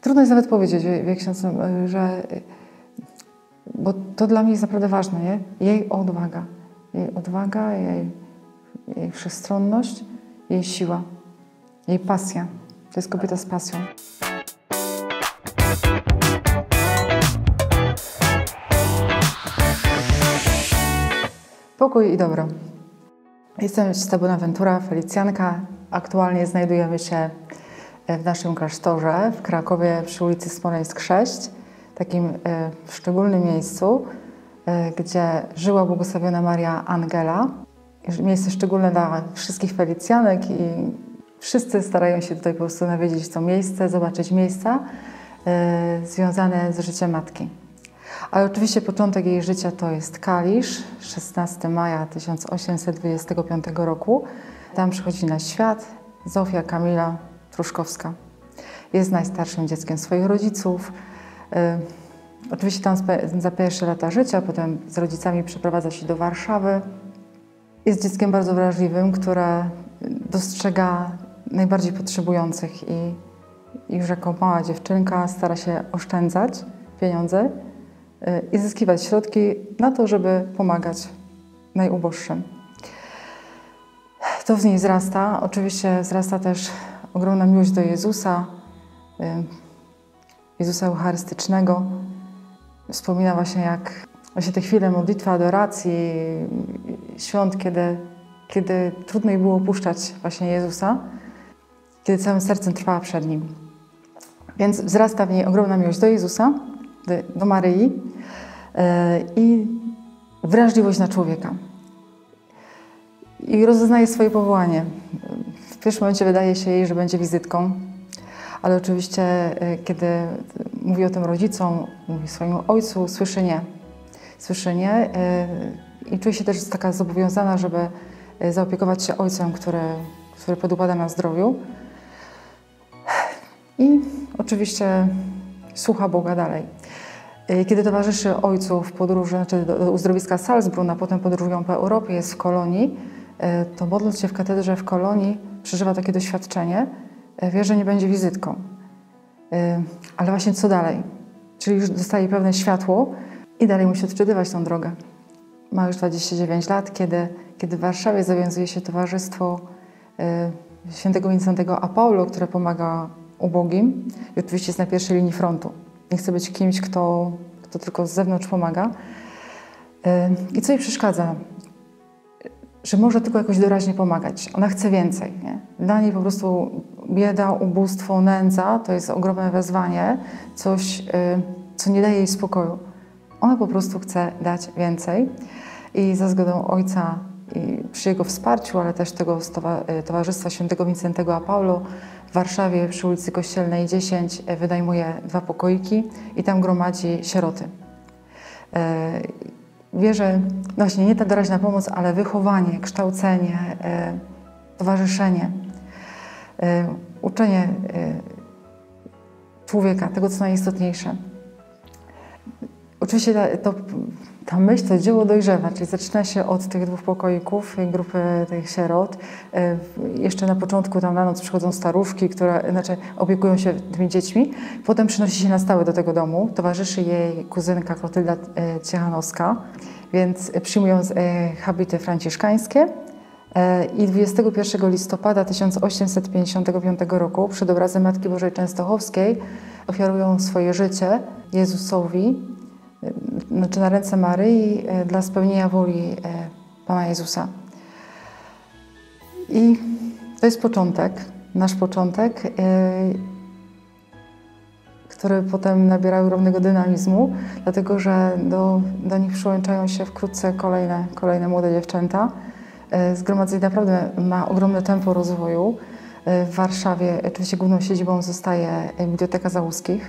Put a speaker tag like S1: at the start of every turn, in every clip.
S1: Trudno jest nawet powiedzieć, wie ksiądz, że... Bo to dla mnie jest naprawdę ważne, nie? Jej odwaga, jej wszechstronność, jej siła, jej pasja. To jest kobieta z pasją. Pokój i dobro. Jestem z Bonaventura, Felicjanka. Aktualnie znajdujemy się w naszym klasztorze w Krakowie przy ulicy Smoleńsk 6, takim szczególnym miejscu, gdzie żyła błogosławiona Maria Angela. Miejsce szczególne dla wszystkich Felicjanek i wszyscy starają się tutaj po prostu nawiedzić to miejsce, zobaczyć miejsca związane z życiem Matki. Ale oczywiście początek jej życia to jest Kalisz, 16 maja 1825 roku. Tam przychodzi na świat Zofia Kamila Truszkowska. Jest najstarszym dzieckiem swoich rodziców. Oczywiście tam za pierwsze lata życia, potem z rodzicami przeprowadza się do Warszawy. Jest dzieckiem bardzo wrażliwym, które dostrzega najbardziej potrzebujących i już jako mała dziewczynka stara się oszczędzać pieniądze i zyskiwać środki na to, żeby pomagać najuboższym. To w niej wzrasta. Oczywiście wzrasta też ogromna miłość do Jezusa, Jezusa Eucharystycznego. Wspomina właśnie te chwile modlitwy, adoracji, świąt, kiedy trudno jej było opuszczać właśnie Jezusa, kiedy całym sercem trwała przed Nim. Więc wzrasta w niej ogromna miłość do Jezusa, do Maryi i wrażliwość na człowieka. I rozeznaje swoje powołanie. W pierwszym momencie wydaje się jej, że będzie wizytką, ale oczywiście, kiedy mówi o tym rodzicom, mówi swojemu ojcu, słyszy nie. Słyszy nie i czuje się też taka zobowiązana, żeby zaopiekować się ojcem, który podupada na zdrowiu. I oczywiście słucha Boga dalej. Kiedy towarzyszy ojcu w podróży, znaczy do uzdrowiska Salzbrunn, a potem podróżują po Europie, jest w Kolonii, to modląc się w katedrze w Kolonii przeżywa takie doświadczenie, wie, że nie będzie wizytką. Ale właśnie co dalej? Czyli już dostaje pewne światło i dalej musi odczytywać tą drogę. Ma już 29 lat, kiedy w Warszawie zawiązuje się towarzystwo świętego Wincentego a Paulo, które pomaga ubogim i oczywiście jest na pierwszej linii frontu. Nie chce być kimś, kto tylko z zewnątrz pomaga. I co jej przeszkadza? Że może tylko jakoś doraźnie pomagać. Ona chce więcej. Nie? Dla niej po prostu bieda, ubóstwo, nędza to jest ogromne wezwanie, coś, co nie daje jej spokoju. Ona po prostu chce dać więcej i za zgodą ojca i przy jego wsparciu, ale też tego Towarzystwa Świętego Wincentego a Paulo w Warszawie przy ulicy Kościelnej 10 wynajmuje 2 pokoiki i tam gromadzi sieroty. Wie, że właśnie nie ta doraźna pomoc, ale wychowanie, kształcenie, towarzyszenie, uczenie człowieka, tego co najistotniejsze. Oczywiście ta myśl, to dzieło dojrzewa, czyli zaczyna się od tych 2 pokoików, grupy tych sierot. Jeszcze na początku tam na noc przychodzą staruszki, które opiekują się tymi dziećmi. Potem przynosi się na stałe do tego domu. Towarzyszy jej kuzynka Klotylda Ciechanowska, więc przyjmują habity franciszkańskie. I 21 listopada 1855 roku przed obrazem Matki Bożej Częstochowskiej ofiarują swoje życie Jezusowi, znaczy na ręce Maryi dla spełnienia woli Pana Jezusa. I to jest początek, nasz początek, który potem nabiera ogromnego dynamizmu, dlatego że do nich przyłączają się wkrótce kolejne młode dziewczęta. Zgromadzenie naprawdę ma ogromne tempo rozwoju. W Warszawie oczywiście główną siedzibą zostaje Biblioteka Załuskich.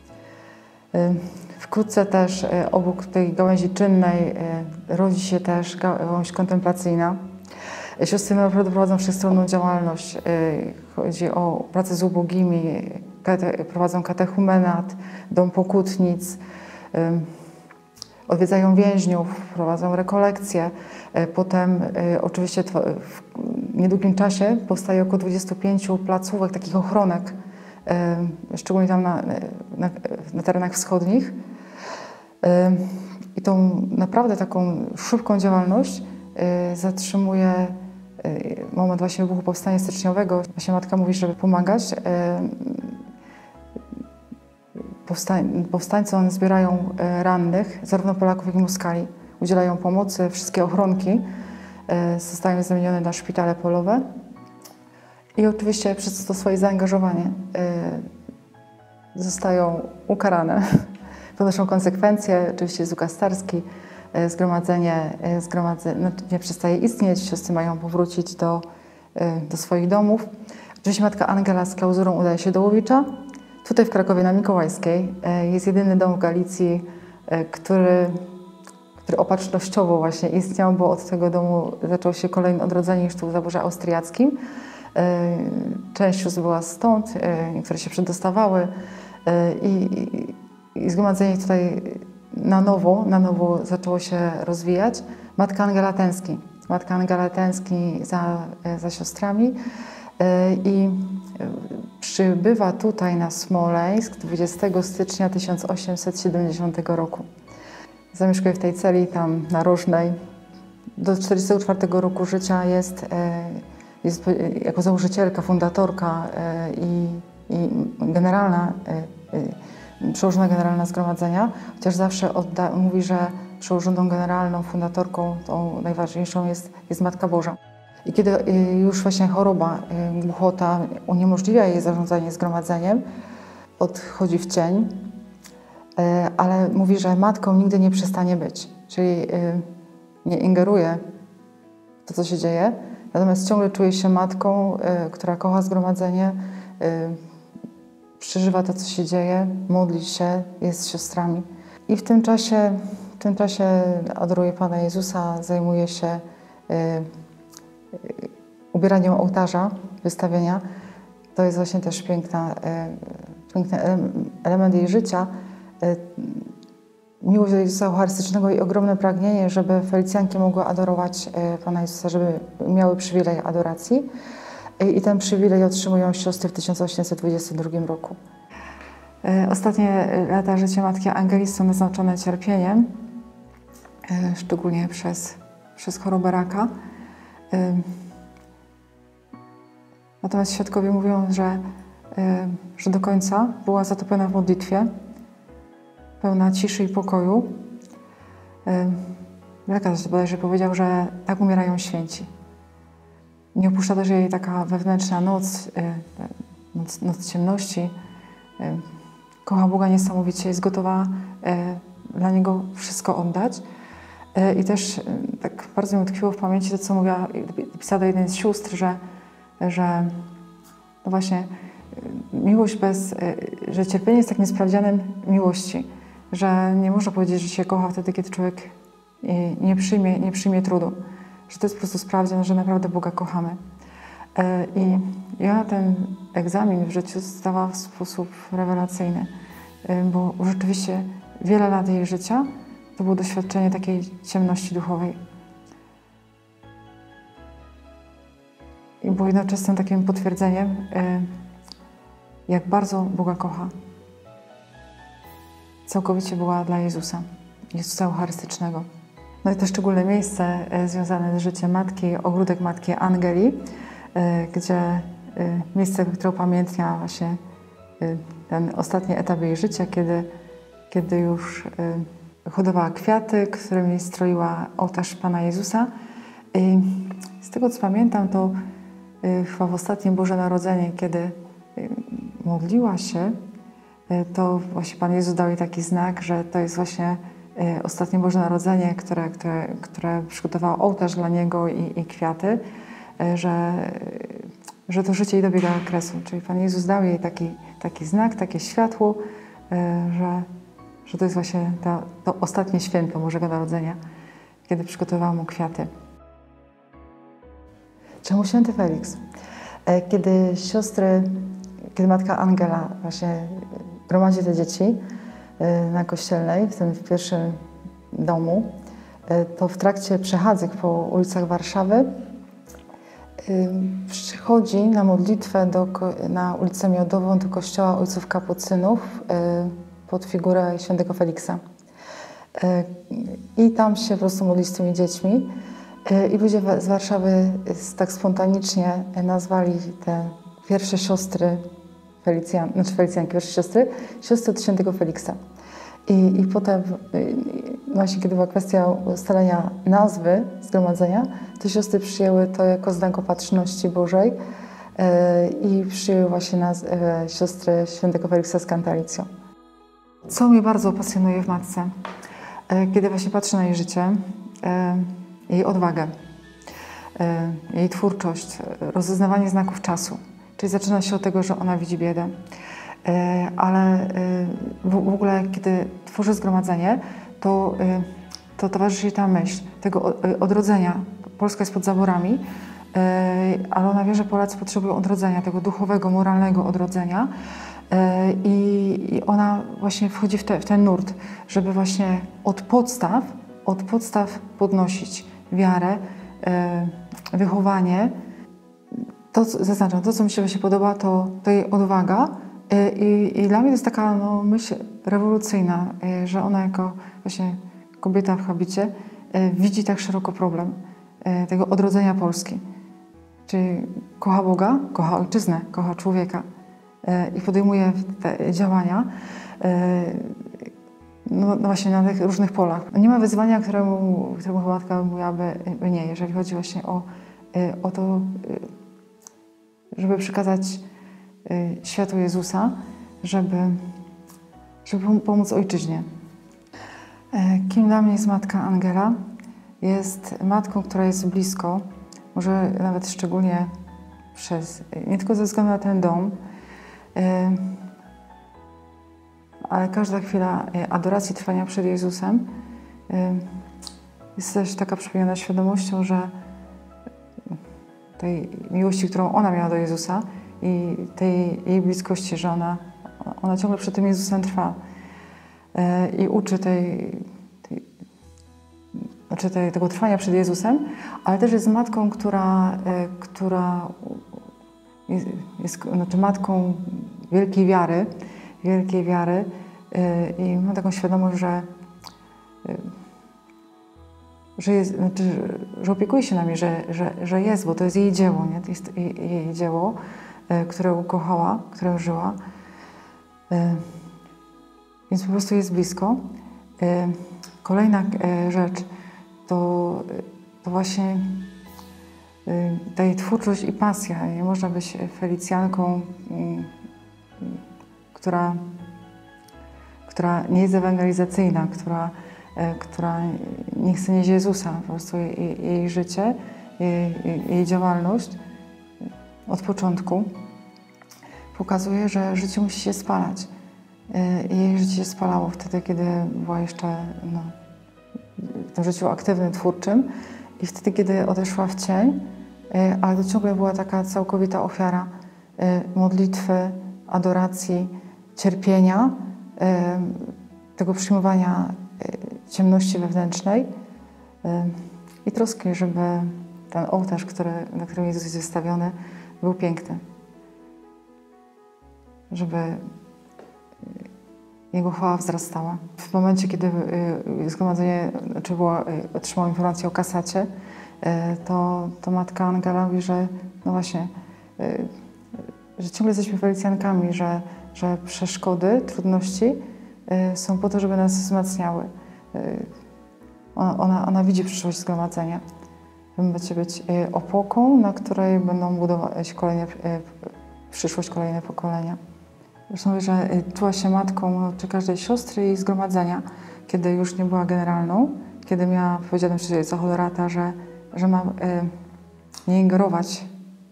S1: Wkrótce też obok tej gałęzi czynnej rodzi się też gałąź kontemplacyjna. Siostry naprawdę prowadzą wszechstronną działalność. Chodzi o pracę z ubogimi, prowadzą katechumenat, dom pokutnic, odwiedzają więźniów, prowadzą rekolekcje. Potem oczywiście w niedługim czasie powstaje około 25 placówek, takich ochronek szczególnie tam na terenach wschodnich. I tą naprawdę taką szybką działalność zatrzymuje moment właśnie wybuchu powstania styczniowego. Właśnie matka mówi, żeby pomagać. Powstańcy one zbierają rannych, zarówno Polaków, jak i Moskali. Udzielają pomocy, wszystkie ochronki zostają zamienione na szpitale polowe. I oczywiście przez to swoje zaangażowanie zostają ukarane. Ponoszą konsekwencje, oczywiście jest ukaz carski, zgromadzenie nie przestaje istnieć, siostry mają powrócić do swoich domów. Oczywiście matka Angela z klauzurą udaje się do Łowicza. Tutaj w Krakowie na Mikołajskiej jest jedyny dom w Galicji, który opatrznościowo właśnie istniał, bo od tego domu zaczęło się kolejne odrodzenie już tu w zaborze austriackim. Część sióstr była stąd, niektóre się przedostawały i zgromadzenie tutaj na nowo zaczęło się rozwijać. Matka Angela tęskni za siostrami i przybywa tutaj na Smoleńsk 20 stycznia 1870 roku. Zamieszkuje w tej celi tam narożnej. Do 44 roku życia jest jako założycielka, fundatorka i generalna, przełożona generalna zgromadzenia, chociaż zawsze mówi, że przełożoną generalną, fundatorką, tą najważniejszą jest Matka Boża. I kiedy już właśnie choroba, głuchota uniemożliwia jej zarządzanie zgromadzeniem, odchodzi w cień, ale mówi, że matką nigdy nie przestanie być, czyli nie ingeruje w to, co się dzieje, natomiast ciągle czuje się matką, która kocha zgromadzenie, przeżywa to, co się dzieje, modli się, jest z siostrami. I w tym czasie adoruje Pana Jezusa, zajmuje się ubieraniem ołtarza, wystawienia. To jest właśnie też piękny element jej życia. Miłość do Jezusa Eucharystycznego i ogromne pragnienie, żeby Felicjanki mogły adorować Pana Jezusa, żeby miały przywilej adoracji. I ten przywilej otrzymują siostry w 1822 roku. Ostatnie lata życia matki Angeli są naznaczone cierpieniem, szczególnie przez chorobę raka. Natomiast świadkowie mówią, że do końca była zatopiona w modlitwie, pełna ciszy i pokoju. Lekarz bodajże powiedział, że tak umierają święci. Nie opuszcza też jej taka wewnętrzna noc ciemności. Kocha Boga niesamowicie, jest gotowa dla Niego wszystko oddać. I też tak bardzo mi utkwiło w pamięci to, co pisała do jednej z sióstr, że no właśnie miłość że cierpienie jest takim sprawdzianem miłości, że nie można powiedzieć, że się kocha wtedy, kiedy człowiek nie przyjmie trudu, że to jest po prostu sprawdzian, że naprawdę Boga kochamy. I ja ten egzamin w życiu zdawałam w sposób rewelacyjny, bo rzeczywiście wiele lat jej życia to było doświadczenie takiej ciemności duchowej. I było jednocześnie takim potwierdzeniem, jak bardzo Boga kocha. Całkowicie była dla Jezusa Eucharystycznego. No i to szczególne miejsce związane z życiem matki, ogródek matki Angeli, gdzie miejsce, które upamiętnia właśnie ten ostatni etap jej życia, kiedy już hodowała kwiaty, którymi stroiła ołtarz Pana Jezusa. I z tego, co pamiętam, to chyba w ostatnie Boże Narodzenie, kiedy modliła się, to właśnie Pan Jezus dał jej taki znak, że to jest właśnie ostatnie Boże Narodzenie, które przygotowało ołtarz dla Niego i kwiaty, że to życie jej dobiega kresu. Czyli Pan Jezus dał jej taki znak, takie światło, że to jest właśnie to ostatnie święto Bożego Narodzenia, kiedy przygotowała mu kwiaty. Czemu święty Feliks? Kiedy matka Angela właśnie gromadzi te dzieci na Kościelnej, w pierwszym domu, to w trakcie przechadzek po ulicach Warszawy Przychodzi na modlitwę na ulicę Miodową do kościoła ojców kapucynów pod figurę świętego Feliksa. I tam się po prostu modli z tymi dziećmi. I ludzie z Warszawy tak spontanicznie nazwali te pierwsze siostry Felicjanki, pierwsze siostry od świętego Feliksa. I potem, właśnie kiedy była kwestia ustalenia nazwy zgromadzenia, te siostry przyjęły to jako znak opatrzności Bożej i przyjęły właśnie nazwę siostry świętego Feliksa z Cantalicjo. Co mnie bardzo pasjonuje w matce, kiedy właśnie patrzę na jej życie, jej odwagę, jej twórczość, rozeznawanie znaków czasu. Czyli zaczyna się od tego, że ona widzi biedę, ale w ogóle kiedy tworzy zgromadzenie, to towarzyszy jej ta myśl tego odrodzenia. Polska jest pod zaborami, ale ona wie, że Polacy potrzebują odrodzenia, tego duchowego, moralnego odrodzenia. I ona właśnie wchodzi w ten nurt, żeby właśnie od podstaw podnosić wiarę, wychowanie. Zaznaczam, to co mi się właśnie podoba, to jej odwaga i dla mnie to jest taka myśl rewolucyjna, że ona jako właśnie kobieta w habicie widzi tak szeroko problem tego odrodzenia Polski. Czyli kocha Boga, kocha ojczyznę, kocha człowieka i podejmuje te działania no właśnie na tych różnych polach. Nie ma wyzwania, któremu chyba matka mówiłaby nie, jeżeli chodzi właśnie o to, żeby przekazać światu Jezusa, żeby pomóc ojczyźnie. Kim dla mnie jest matka Angela? Jest matką, która jest blisko, może nawet szczególnie nie tylko ze względu na ten dom, ale każda chwila adoracji, trwania przed Jezusem jest też taka przepełniona świadomością, że tej miłości, którą ona miała do Jezusa i tej jej bliskości, że ona ciągle przed tym Jezusem trwa i uczy tego trwania przed Jezusem, ale też jest matką, która jest matką wielkiej wiary i ma taką świadomość, że opiekuje się nami, że jest, bo to jest jej dzieło, nie? To jest jej dzieło, które ukochała, które żyła. Więc po prostu jest blisko. Kolejna rzecz to właśnie ta jej twórczość i pasja. Nie można być Felicjanką, która nie jest ewangelizacyjna, która nie chce nieść Jezusa. Po prostu jej życie, jej działalność od początku pokazuje, że życie musi się spalać. I jej życie się spalało wtedy, kiedy była jeszcze w tym życiu aktywnym, twórczym i wtedy, kiedy odeszła w cień, ale to ciągle była taka całkowita ofiara modlitwy, adoracji, cierpienia, tego przyjmowania ciemności wewnętrznej i troski, żeby ten ołtarz, na którym Jezus jest wystawiony, był piękny. Żeby Jego chwała wzrastała. W momencie, kiedy zgromadzenie otrzymało informację o kasacie, to matka Angela mówi, że no właśnie, że ciągle jesteśmy Felicjankami, że przeszkody, trudności są po to, żeby nas wzmacniały. Ona widzi przyszłość zgromadzenia. Będziecie być opoką, na której będą budować przyszłość kolejne pokolenia. Zresztą mówię, że czuła się matką czy każdej siostry i zgromadzenia, kiedy już nie była generalną, kiedy miała powiedziane przez ojca Honorata, że ma nie ingerować,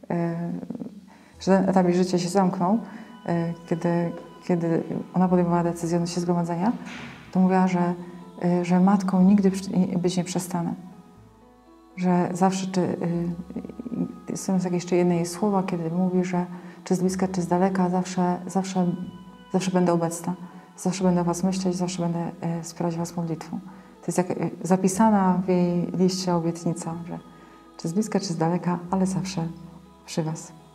S1: że ten etap jej życia się zamknął, kiedy ona podejmowała decyzję odnośnie zgromadzenia, to mówiła, że matką nigdy być nie przestanę. Że zawsze, są takie jeszcze jedne jej słowa, kiedy mówi, że czy z bliska, czy z daleka, zawsze będę obecna. Zawsze będę o was myśleć, zawsze będę wspierać was modlitwą. To jest jak zapisana w jej liście obietnica, czy z bliska, czy z daleka, ale zawsze przy Was.